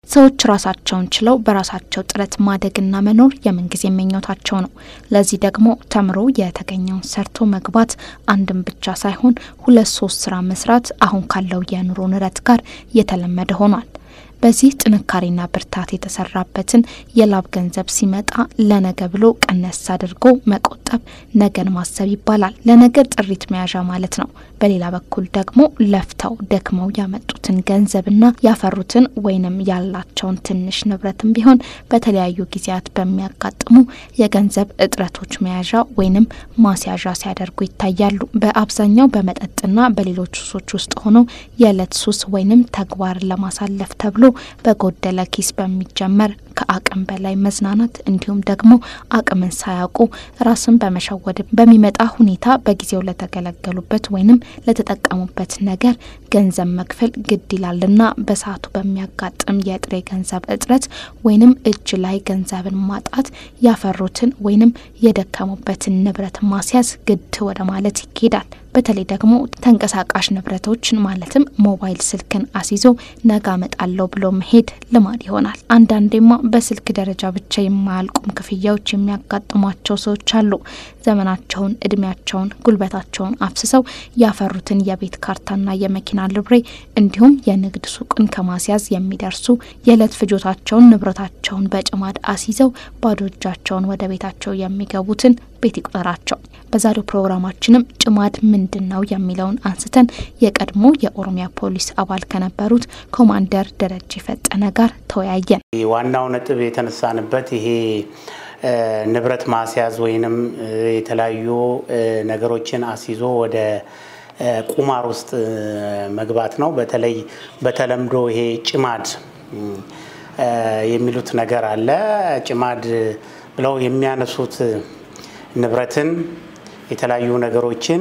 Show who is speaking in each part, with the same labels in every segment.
Speaker 1: ሰዎች ራሳቸውን ችለው በራሳቸው ጥረት ማደግና መኖር የምንጊዜ ምኞታቸው ነው። ለዚህ ደግሞ ተምሮ የተገኘውን ሰርቶ መግባት አንድም ብቻ ሳይሆን 2-3 ስራ መስራት አሁን ካለው የኑሮ ንረት ጋር የተለመደ ሆኗል። በዚህ ጥንካሬና ብርታት የተሰራበትን የላብ ገንዘብ ሲመጣ ለነገ ብሎ ቀነስ አድርጎ መቆጠብ ነገን ማሰብ ይባላል። ለነገ ጥሪት መያዣ ማለት ነው። በሌላ በኩል ደግሞ ለፍተው ደክመው ያመጡትን ገንዘብና ያፈሩትን ወይንም ያላቸውን ትንሽ ንብረትም ቢሆን በተለያዩ ጊዜያት በሚያጋጥሙ የገንዘብ እጥረቶች መያዣ ወይንም ማስያዣ ሲያደርጉ ይታያሉ። በአብዛኛው በመጠጥና በሌሎች ሱሶች ውስጥ ሆኖ የዕለት ሱስ ወይንም ተግባር ለማሳለፍ ተብሎ በጎደለ ኪስ በሚጀመር ከአቅም በላይ መዝናናት እንዲሁም ደግሞ አቅምን ሳያውቁ ራስን በመሸወድ በሚመጣ ሁኔታ በጊዜው ለተገለገሉበት ወይንም ለተጠቀሙበት ነገር ገንዘብ መክፈል ግድ ይላልና በሰዓቱ በሚያጋጥም የጥሬ ገንዘብ እጥረት ወይንም እጅ ላይ ገንዘብን ማጣት ያፈሩትን ወይንም የደከሙበትን ንብረት ማስያዝ ግድ ወደ ማለት ይኬዳል። በተለይ ደግሞ ተንቀሳቃሽ ንብረቶችን ማለትም ሞባይል ስልክን አስይዞ ነጋ መጣለው ብሎ መሄድ ልማድ ይሆናል። አንዳንዴማ በስልክ ደረጃ ብቻ የማያልቁም ክፍያዎች የሚያጋጥሟቸው ሰዎች አሉ። ዘመናቸውን፣ እድሜያቸውን፣ ጉልበታቸውን አፍስሰው ያፈሩትን የቤት ካርታና የመኪና ልብሬ እንዲሁም የንግድ ሱቅን ከማስያዝ የሚደርሱ የዕለት ፍጆታቸውን ንብረታቸውን በጭማድ አስይዘው ባዶ እጃቸውን ወደ ቤታቸው የሚገቡትን ቤት ይቆጠራቸው። በዛሬው ፕሮግራማችንም ጭማድ ምንድነው የሚለውን አንስተን የቀድሞ የኦሮሚያ ፖሊስ አባል ከነበሩት ኮማንደር ደረጀ ፈጠነ ጋር ተወያየን።
Speaker 2: ዋናው ነጥብ የተነሳንበት ይሄ ንብረት ማስያዝ ወይንም የተለያዩ ነገሮችን አስይዞ ወደ ቁማር ውስጥ መግባት ነው። በተለይ በተለምዶ ይሄ ጭማድ የሚሉት ነገር አለ። ጭማድ ብለው የሚያነሱት ንብረትን የተለያዩ ነገሮችን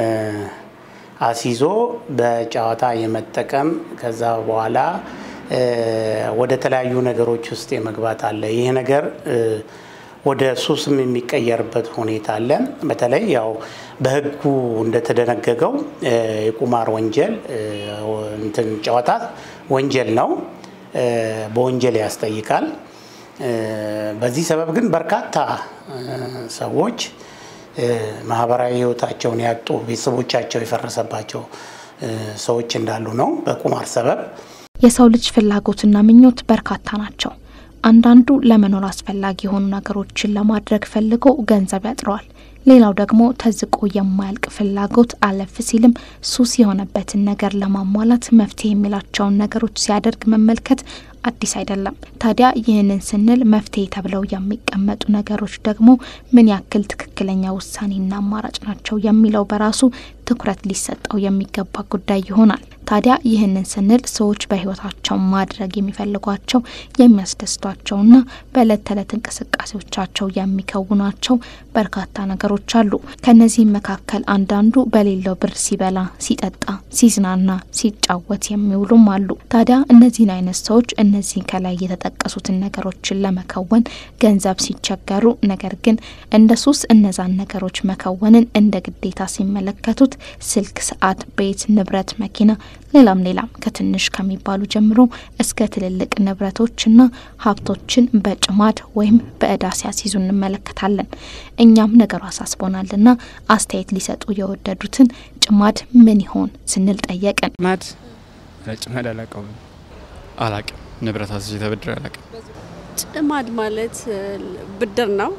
Speaker 2: አስይዞ በጨዋታ የመጠቀም ከዛ በኋላ ወደ ተለያዩ ነገሮች ውስጥ የመግባት አለ። ይሄ ነገር ወደ ሱስም የሚቀየርበት ሁኔታ አለ። በተለይ ያው በህጉ እንደተደነገገው የቁማር ወንጀል እንትን ጨዋታ ወንጀል ነው፣ በወንጀል ያስጠይቃል። በዚህ ሰበብ ግን በርካታ ሰዎች ማህበራዊ ህይወታቸውን ያጡ ቤተሰቦቻቸው የፈረሰባቸው ሰዎች እንዳሉ ነው በቁማር ሰበብ።
Speaker 1: የሰው ልጅ ፍላጎትና ምኞት በርካታ ናቸው። አንዳንዱ ለመኖር አስፈላጊ የሆኑ ነገሮችን ለማድረግ ፈልጎ ገንዘብ ያጥረዋል። ሌላው ደግሞ ተዝቆ የማያልቅ ፍላጎት አለፍ ሲልም ሱስ የሆነበትን ነገር ለማሟላት መፍትሄ የሚላቸውን ነገሮች ሲያደርግ መመልከት አዲስ አይደለም። ታዲያ ይህንን ስንል መፍትሄ ተብለው የሚቀመጡ ነገሮች ደግሞ ምን ያክል ትክክለኛ ውሳኔና አማራጭ ናቸው የሚለው በራሱ ትኩረት ሊሰጠው የሚገባ ጉዳይ ይሆናል። ታዲያ ይህንን ስንል ሰዎች በህይወታቸው ማድረግ የሚፈልጓቸው የሚያስደስቷቸውና በዕለት ተዕለት እንቅስቃሴዎቻቸው የሚከውኗቸው በርካታ ነገሮች አሉ። ከነዚህ መካከል አንዳንዱ በሌለው ብር ሲበላ፣ ሲጠጣ፣ ሲዝናና፣ ሲጫወት የሚውሉም አሉ። ታዲያ እነዚህን አይነት ሰዎች እነዚህ ከላይ የተጠቀሱትን ነገሮችን ለመከወን ገንዘብ ሲቸገሩ ነገር ግን እንደ ሱስ እነዛን ነገሮች መከወንን እንደ ግዴታ ሲመለከቱት ስልክ፣ ሰዓት፣ ቤት፣ ንብረት፣ መኪና ሌላም ከትንሽ ከሚባሉ ጀምሮ እስከ ትልልቅ ንብረቶችና ሀብቶችን በጭማድ ወይም በእዳ ሲያስይዙ እንመለከታለን። እኛም ነገሩ አሳስቦናልና አስተያየት ሊሰጡ የወደዱትን ጭማድ ምን ይሆን ስንል ጠየቅን።
Speaker 3: ጭማድ አላውቅም ንብረት አስይዤ ተበድሬ አላውቅም።
Speaker 4: ጭማድ ማለት ብድር ነው።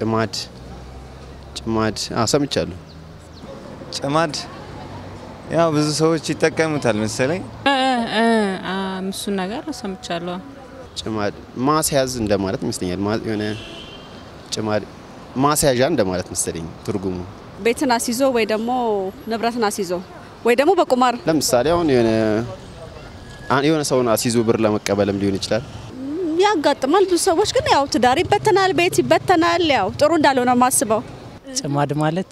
Speaker 5: ጭማድ ሰምቻለሁ።
Speaker 6: ጭማድ ያው ብዙ ሰዎች ይጠቀሙታል መሰለኝ።
Speaker 4: እሱን ነገር ሰምቻለሁ።
Speaker 5: ጭማድ ማስያዝ እንደማለት ይመስለኛል። የሆነ ጭማድ ማስያዣ እንደማለት መሰለኝ ትርጉሙ።
Speaker 4: ቤትን አስይዞ ወይ ደግሞ ንብረትን አስይዞ ወይ ደግሞ በቁማር
Speaker 5: ለምሳሌ አሁን የሆነ ሰውን አስይዞ ብር ለመቀበልም ሊሆን ይችላል።
Speaker 4: ያጋጥማል። ብዙ ሰዎች ግን ያው ትዳር ይበተናል፣ ቤት ይበተናል። ያው ጥሩ እንዳልሆነ ማስበው
Speaker 7: ጭማድ ማለት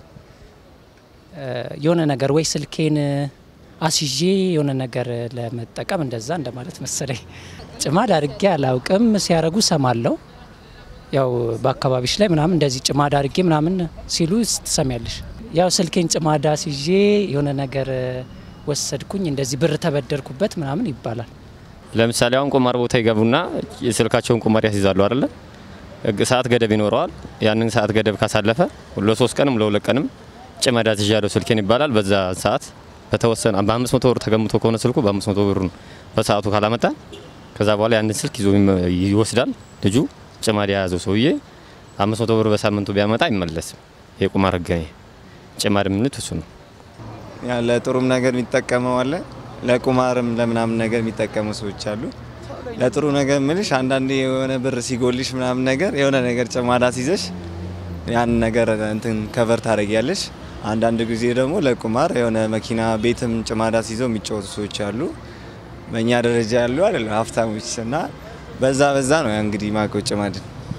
Speaker 7: የሆነ ነገር ወይ ስልኬን አስይዤ የሆነ ነገር ለመጠቀም እንደዛ እንደማለት መሰለኝ። ጭማድ አድርጌ አላውቅም። ሲያረጉ ሰማለው። ያው በአካባቢሽ ላይ ምናምን እንደዚህ ጭማድ አድርጌ ምናምን ሲሉ ትሰሚያለሽ። ያው ስልኬን ጭማድ አስይዤ የሆነ ነገር ወሰድኩኝ እንደዚህ ብር ተበደርኩበት ምናምን ይባላል።
Speaker 8: ለምሳሌ አሁን ቁማር ቦታ ይገቡና የስልካቸውን ቁማር ያስይዛሉ አይደለ? ሰዓት ገደብ ይኖረዋል። ያንን ሰዓት ገደብ ካሳለፈ ለ3 ቀንም ለ2 ቀንም ጭማዳ ትያለው ስልኬን ይባላል። በዛ ሰዓት በተወሰነ በ500 ብር ተገምቶ ከሆነ ስልኩ በ500 ብር በሰዓቱ ካላመጣ ከዛ በኋላ ያንን ስልክ ይዞ ይወስዳል። ልጁ ጭማዳ ያዘው ሰውዬ 500 ብር በሳምንቱ ቢያመጣ አይመለስም። የቁማር ህግ ጭማሪ ምን ተሱ ነው
Speaker 6: ያ ለጥሩም ነገር የሚጠቀመው አለ ለቁማርም ለምናምን ነገር የሚጠቀሙ ሰዎች አሉ። ለጥሩ ነገር ምልሽ አንዳንዴ የሆነ ብር ሲጎልሽ ምናምን ነገር የሆነ ነገር ጭማዳ ሲይዘሽ ያን ነገር እንትን ከቨር ታረጊያለሽ። አንዳንድ ጊዜ ደግሞ ለቁማር የሆነ መኪና ቤትም ጭማዳ ሲይዘው የሚጫወቱ ሰዎች አሉ። በእኛ ደረጃ ያሉ አይደል ሀብታሞች እና በዛ ነው እንግዲህ ማቆ ጭማዳ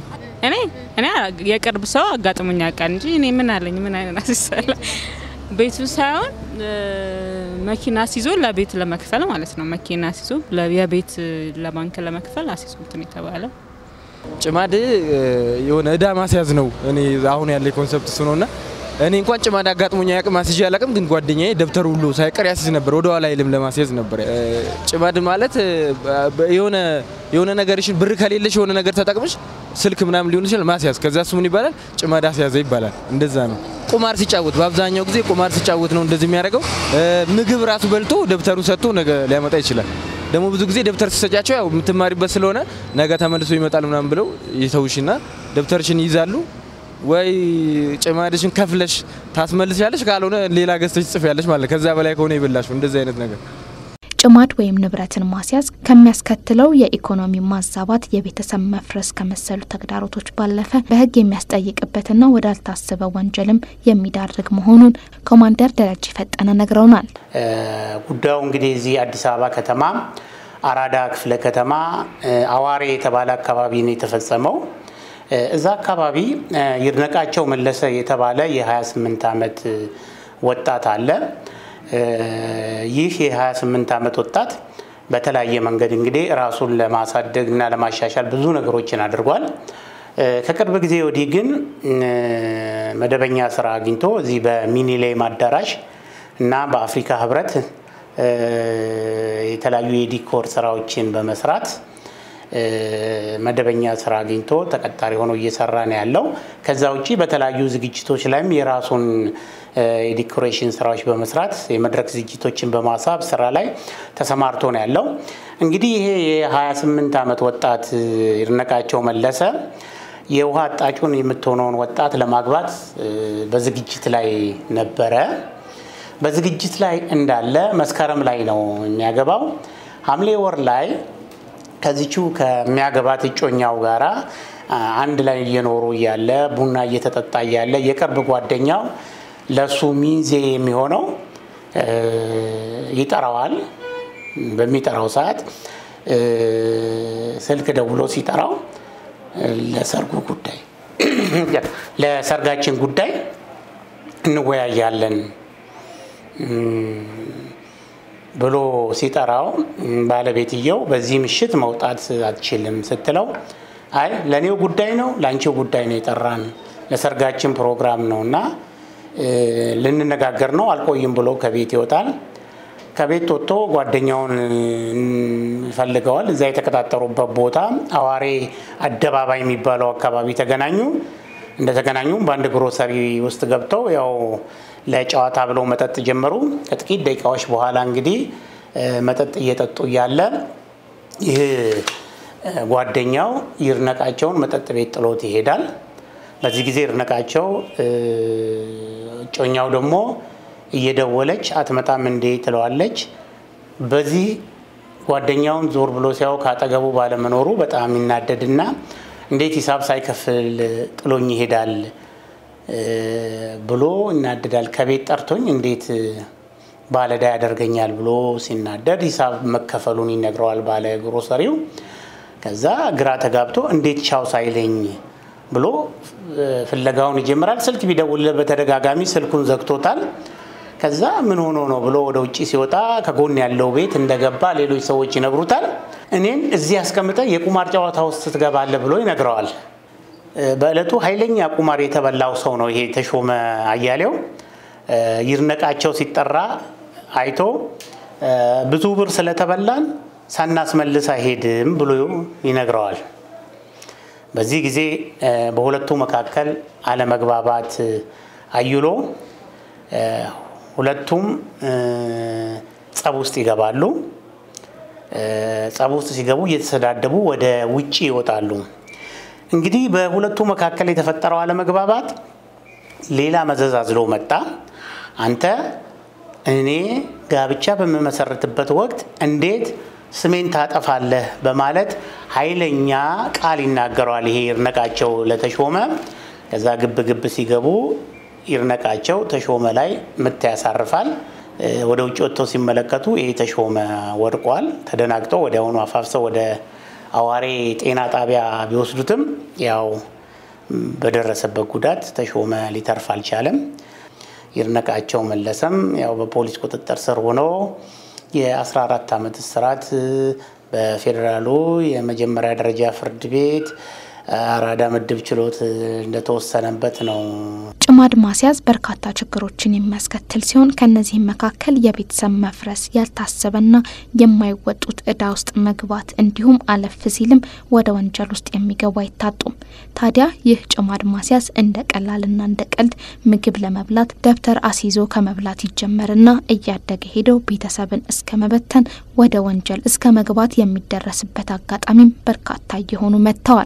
Speaker 9: እኔ የቅርብ ሰው አጋጥሞኛ ቃል እንጂ እኔ ምን አለኝ ምን አይነት አሰለ ቤቱ ሳይሆን መኪና ሲዞ ለቤት ለመክፈል ማለት ነው። መኪና ሲዞ ለቤት ለባንክ ለመክፈል አሲሱት ነው የተባለው።
Speaker 10: ጭማድ የሆነ እዳ ማስያዝ ነው። እኔ አሁን ያለ ኮንሰፕት እሱ ነውና እኔ እንኳን ጭማድ አጋጥሞኛ ያቅም አስይዤ አላቅም፣ ግን ጓደኛዬ ደብተር ሁሉ ሳይቀር ያስይዝ ነበር። ወደ ኋላ ይልም ለማስያዝ ነበር። ጭማድ ማለት የሆነ ነገርሽን ብር ከሌለሽ የሆነ ነገር ተጠቅመሽ ስልክ ምናምን ሊሆን ይችላል ማስያዝ። ከዛ እሱ ምን ይባላል? ጭማዳ አስያዘ ይባላል። እንደዛ ነው። ቁማር ሲጫወት በአብዛኛው ጊዜ ቁማር ሲጫወት ነው እንደዚህ የሚያደርገው። ምግብ ራሱ በልቶ ደብተሩን ሰጥቶ ነገ ሊያመጣ ይችላል። ደግሞ ብዙ ጊዜ ደብተር ሲሰጫቸው ያው የምትማሪበት ስለሆነ ነገ ተመልሶ ይመጣል ምናምን ብለው ይተውሽና ደብተርሽን ይይዛሉ። ወይ ጭማድሽን ከፍለሽ ታስመልሻለሽ፣ ካልሆነ ሌላ ገዝተሽ ጽፈያለሽ ማለት ከዛ በላይ ከሆነ ይበላሽ። እንደዚህ አይነት ነገር
Speaker 1: ጭማድ ወይም ንብረትን ማስያዝ ከሚያስከትለው የኢኮኖሚ ማዛባት የቤተሰብ መፍረስ ከመሰሉ ተግዳሮቶች ባለፈ በህግ የሚያስጠይቅበትና ወዳልታሰበ ወንጀልም የሚዳርግ መሆኑን ኮማንደር ደረጀ ፈጠነ ነግረውናል።
Speaker 2: ጉዳዩ እንግዲህ እዚህ አዲስ አበባ ከተማ አራዳ ክፍለ ከተማ አዋሬ የተባለ አካባቢ ነው የተፈጸመው። እዛ አካባቢ ይርነቃቸው መለሰ የተባለ የ28 አመት ወጣት አለ። ይህ የ28 አመት ወጣት በተለያየ መንገድ እንግዲህ ራሱን ለማሳደግና ለማሻሻል ብዙ ነገሮችን አድርጓል። ከቅርብ ጊዜ ወዲህ ግን መደበኛ ስራ አግኝቶ እዚህ በሚኒሌም አዳራሽ እና በአፍሪካ ህብረት የተለያዩ የዲኮር ስራዎችን በመስራት መደበኛ ስራ አግኝቶ ተቀጣሪ ሆኖ እየሰራ ነው ያለው። ከዛ ውጪ በተለያዩ ዝግጅቶች ላይም የራሱን የዲኮሬሽን ስራዎች በመስራት የመድረክ ዝግጅቶችን በማሳብ ስራ ላይ ተሰማርቶ ነው ያለው። እንግዲህ ይሄ የ28 አመት ወጣት ይርነቃቸው መለሰ የውሃ አጣጩን የምትሆነውን ወጣት ለማግባት በዝግጅት ላይ ነበረ። በዝግጅት ላይ እንዳለ መስከረም ላይ ነው የሚያገባው። ሐምሌ ወር ላይ ከዚቹ ከሚያገባት እጮኛው ጋራ አንድ ላይ እየኖሩ ያለ ቡና እየተጠጣ ያለ የቅርብ ጓደኛው ለሱ ሚዜ የሚሆነው ይጠራዋል። በሚጠራው ሰዓት ስልክ ደውሎ ሲጠራው ለሰርጉ ጉዳይ ለሰርጋችን ጉዳይ እንወያያለን ብሎ ሲጠራው ባለቤትየው በዚህ ምሽት መውጣት አትችልም ስትለው አይ ለኔው ጉዳይ ነው ላንቺው ጉዳይ ነው የጠራን ለሰርጋችን ፕሮግራም ነውና ልንነጋገር ነው አልቆይም ብሎ ከቤት ይወጣል። ከቤት ወጥቶ ጓደኛውን ፈልገዋል። እዛ የተከታተሩበት ቦታ አዋሬ አደባባይ የሚባለው አካባቢ ተገናኙ። እንደተገናኙ በአንድ ግሮሰሪ ውስጥ ገብተው ያው ለጨዋታ ብለው መጠጥ ጀመሩ። ከጥቂት ደቂቃዎች በኋላ እንግዲህ መጠጥ እየጠጡ ያለ ይህ ጓደኛው ይርነቃቸውን መጠጥ ቤት ጥሎት ይሄዳል። በዚህ ጊዜ ይርነቃቸው ጮኛው ደግሞ እየደወለች አትመጣም እንዴ ትለዋለች። በዚህ ጓደኛውን ዞር ብሎ ሲያው ካጠገቡ ባለመኖሩ በጣም ይናደድና እንዴት ሂሳብ ሳይከፍል ጥሎኝ ይሄዳል ብሎ ይናደዳል። ከቤት ጠርቶኝ እንዴት ባለዳ ያደርገኛል ብሎ ሲናደድ ሂሳብ መከፈሉን ይነግረዋል ባለ ግሮሰሪው። ከዛ ግራ ተጋብቶ እንዴት ቻው ሳይለኝ ብሎ ፍለጋውን ይጀምራል። ስልክ ቢደውልለት በተደጋጋሚ ስልኩን ዘግቶታል። ከዛ ምን ሆኖ ነው ብሎ ወደ ውጪ ሲወጣ ከጎን ያለው ቤት እንደገባ ሌሎች ሰዎች ይነግሩታል። እኔን እዚህ አስቀምጠ የቁማር ጨዋታ ውስጥ ትገባለህ ብሎ ይነግረዋል። በእለቱ ኃይለኛ ቁማር የተበላው ሰው ነው ይሄ ተሾመ አያሌው። ይርነቃቸው ሲጠራ አይቶ ብዙ ብር ስለተበላን ሳናስመልስ አይሄድም ብሎ ይነግረዋል። በዚህ ጊዜ በሁለቱ መካከል አለመግባባት አይሎ ሁለቱም ጸብ ውስጥ ይገባሉ። ጸብ ውስጥ ሲገቡ እየተሰዳደቡ ወደ ውጪ ይወጣሉ። እንግዲህ በሁለቱ መካከል የተፈጠረው አለመግባባት ሌላ መዘዝ አዝሎ መጣ። አንተ እኔ ጋብቻ በመመሰረትበት ወቅት እንዴት ስሜን ታጠፋለህ በማለት ኃይለኛ ቃል ይናገራል። ይሄ ይርነቃቸው ለተሾመ ከዛ ግብ ሲገቡ ይርነቃቸው ተሾመ ላይ ምት ያሳርፋል። ወደ ውጭ ወጥተው ሲመለከቱ ይሄ ተሾመ ወድቋል። ተደናግጠው ወዲያውኑ አፋፍሰው ወደ አዋሬ ጤና ጣቢያ ቢወስዱትም ያው በደረሰበት ጉዳት ተሾመ ሊተርፍ አልቻለም። ይርነቃቸው መለሰም ያው በፖሊስ ቁጥጥር ስር ሆኖ የ14 ዓመት እስራት በፌደራሉ የመጀመሪያ ደረጃ ፍርድ ቤት አራዳ ምድብ ችሎት እንደተወሰነበት ነው።
Speaker 1: ጭማድ ማስያዝ በርካታ ችግሮችን የሚያስከትል ሲሆን ከነዚህ መካከል የቤተሰብ መፍረስ፣ ያልታሰበና የማይወጡት እዳ ውስጥ መግባት እንዲሁም አለፍ ሲልም ወደ ወንጀል ውስጥ የሚገቡ አይታጡም። ታዲያ ይህ ጭማድ ማስያዝ እንደ ቀላልና እንደ ቀልድ ምግብ ለመብላት ደብተር አስይዞ ከመብላት ይጀመርና እያደገ ሄደው ቤተሰብን እስከ መበተን ወደ ወንጀል እስከ መግባት የሚደረስበት አጋጣሚም በርካታ እየሆኑ መጥተዋል።